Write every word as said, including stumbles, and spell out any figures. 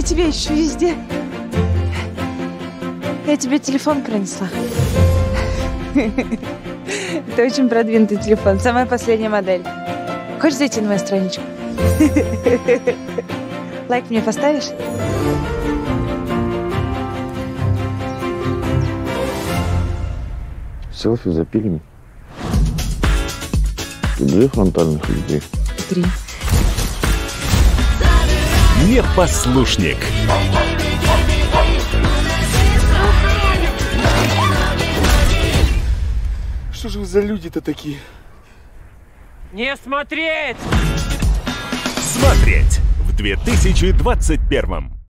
Я тебя ищу везде. Я тебе телефон принесла. Это очень продвинутый телефон, самая последняя модель. Хочешь зайти на мою страничку? Лайк мне поставишь? Селфи за пильми. Две фронтальных людей. Три. Непослушник. Что же вы за люди-то такие? Не смотреть! Смотреть в две тысячи двадцать первом.